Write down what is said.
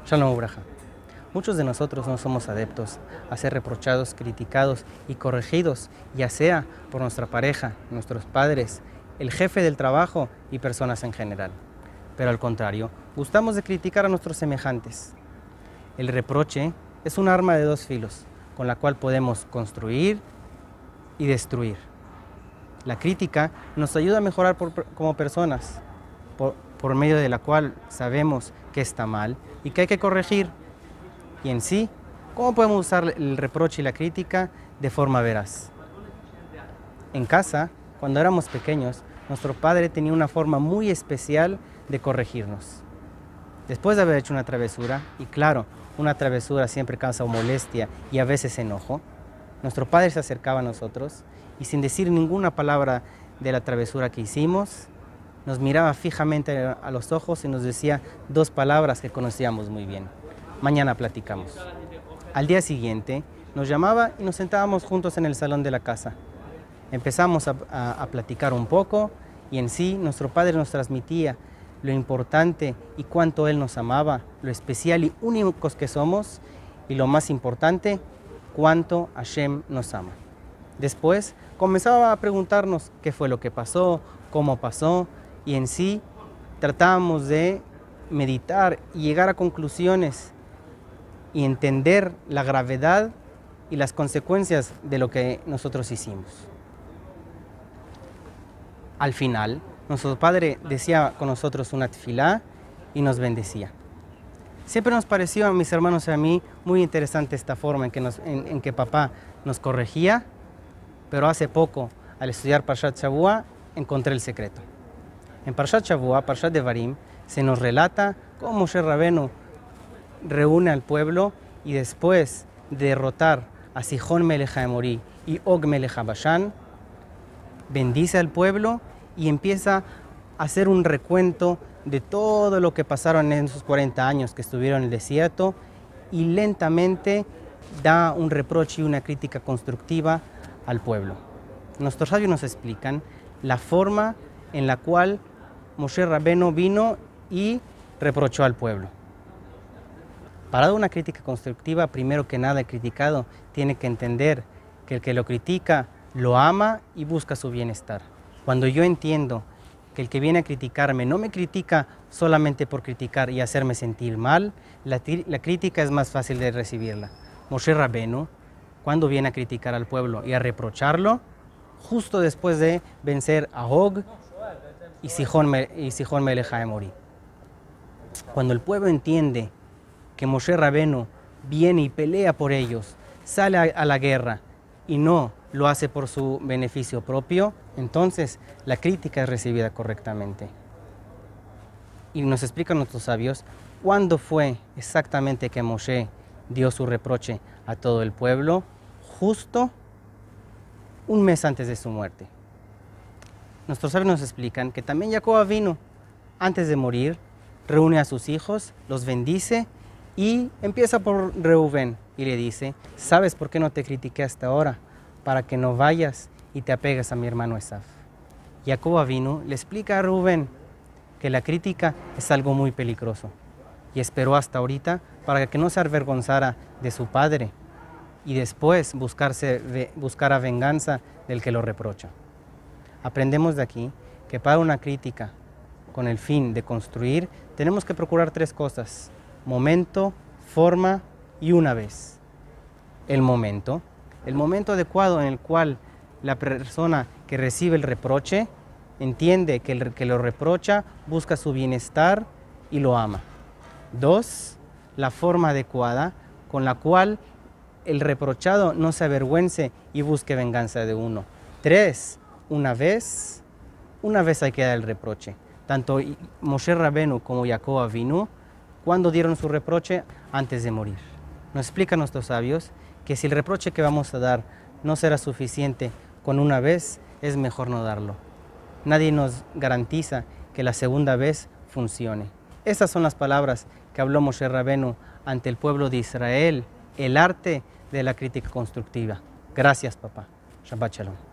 Shalom Ubraja. Muchos de nosotros no somos adeptos a ser reprochados, criticados y corregidos, ya sea por nuestra pareja, nuestros padres, el jefe del trabajo y personas en general. Pero al contrario, gustamos de criticar a nuestros semejantes. El reproche es un arma de dos filos, con la cual podemos construir y destruir. La crítica nos ayuda a mejorar como personas, por medio de la cual sabemos que está mal y que hay que corregir. Y en sí, ¿cómo podemos usar el reproche y la crítica de forma veraz? En casa, cuando éramos pequeños, nuestro padre tenía una forma muy especial de corregirnos. Después de haber hecho una travesura, y claro, una travesura siempre causa molestia y a veces enojo, nuestro padre se acercaba a nosotros y sin decir ninguna palabra de la travesura que hicimos, nos miraba fijamente a los ojos y nos decía dos palabras que conocíamos muy bien. Mañana platicamos. Al día siguiente nos llamaba y nos sentábamos juntos en el salón de la casa. Empezamos a platicar un poco y en sí nuestro padre nos transmitía lo importante y cuánto él nos amaba, lo especial y únicos que somos y lo más importante, cuánto Hashem nos ama. Después comenzaba a preguntarnos qué fue lo que pasó, cómo pasó y en sí tratábamos de meditar y llegar a conclusiones y entender la gravedad y las consecuencias de lo que nosotros hicimos. Al final, nuestro padre decía con nosotros una tefilá y nos bendecía. Siempre nos pareció a mis hermanos y a mí muy interesante esta forma en que papá nos corregía, pero hace poco, al estudiar Parshat Shavua, encontré el secreto. En Parshat Shavua, Parshat Devarim, se nos relata cómo Moshe Rabenu reúne al pueblo y después de derrotar a Sihón Melech HaEmori y Og Melech HaBashan, bendice al pueblo y empieza a hacer un recuento de todo lo que pasaron en esos 40 años que estuvieron en el desierto y lentamente da un reproche y una crítica constructiva al pueblo. Nuestros sabios nos explican la forma en la cual Moshe Rabenu vino y reprochó al pueblo. Para dar una crítica constructiva, primero que nada el criticado tiene que entender que el que lo critica lo ama y busca su bienestar. Cuando yo entiendo que el que viene a criticarme no me critica solamente por criticar y hacerme sentir mal, la crítica es más fácil de recibirla. Moshe Rabenu, cuando viene a criticar al pueblo y a reprocharlo, justo después de vencer a Og y Sihón Melech HaEmori. Cuando el pueblo entiende que Moshe Rabenu viene y pelea por ellos, sale a la guerra y no lo hace por su beneficio propio, entonces la crítica es recibida correctamente. Y nos explican nuestros sabios cuándo fue exactamente que Moshe dio su reproche a todo el pueblo, justo un mes antes de su muerte. Nuestros sabios nos explican que también Jacob vino antes de morir, reúne a sus hijos, los bendice y empieza por Reubén y le dice, ¿sabes por qué no te critiqué hasta ahora? Para que no vayas y te apegues a mi hermano Esaf. Jacob vino, le explica a Reubén que la crítica es algo muy peligroso y esperó hasta ahorita para que no se avergonzara de su padre y después buscara venganza del que lo reprocha. Aprendemos de aquí que para una crítica con el fin de construir tenemos que procurar tres cosas: momento, forma y una vez. El momento adecuado en el cual la persona que recibe el reproche entiende que el que lo reprocha busca su bienestar y lo ama. 2. La forma adecuada con la cual el reprochado no se avergüence y busque venganza de uno. 3. Una vez hay que dar el reproche. Tanto Moshe Rabenu como Jacob Avinu, cuando dieron su reproche antes de morir. Nos explican nuestros sabios que si el reproche que vamos a dar no será suficiente con una vez, es mejor no darlo. Nadie nos garantiza que la segunda vez funcione. Estas son las palabras que habló Moshe Rabenu ante el pueblo de Israel, el arte de la crítica constructiva. Gracias, papá. Shabbat Shalom.